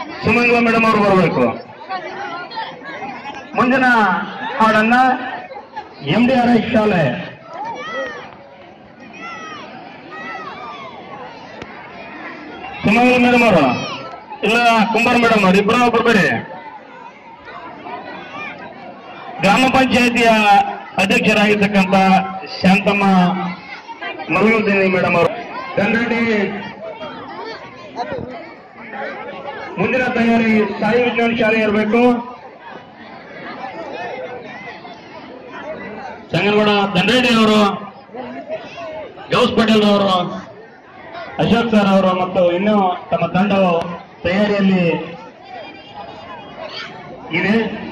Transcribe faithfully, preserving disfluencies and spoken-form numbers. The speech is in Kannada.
ಸುಮಂಗಲ ಮೇಡಮ್ ಅವರು ಬರಬೇಕು. ಮುಂದಿನ ಹಾಡನ್ನ ಎಂ ಡಿ ಆರ್ ಐ ಶಾಲೆ ಸುಮಂಗಲ ಮೇಡಮ್ ಅವರು ಇಲ್ಲ ಕುಂಬಾರ ಮೇಡಮ್ ಅವರು ಇಬ್ಬರು ಒಬ್ಬರು ಬೇರೆ. ಗ್ರಾಮ ಪಂಚಾಯಿತಿಯ ಅಧ್ಯಕ್ಷರಾಗಿರ್ತಕ್ಕಂಥ ಶಾಂತಮ್ಮ ಮಲ್ಲುದ್ದೀನಿ ಮೇಡಮ್ ಅವರು ಗಂಗಡಿ. ಮುಂದಿನ ತಯಾರಿ ಸಾಯಿ ವಿಜ್ಞಾನ ಶಾಲೆ ಇರಬೇಕು. ಸಂಗನಗೌಡ ದಂಡೇಡಿ ಅವರು, ಗೌಸ್ ಪಟೇಲ್ ಅವರು, ಅಶೋಕ್ ಸರ್ ಅವರು ಮತ್ತು ಇನ್ನೂ ತಮ್ಮ ತಂಡವು ತಯಾರಿಯಲ್ಲಿ ಇದೆ.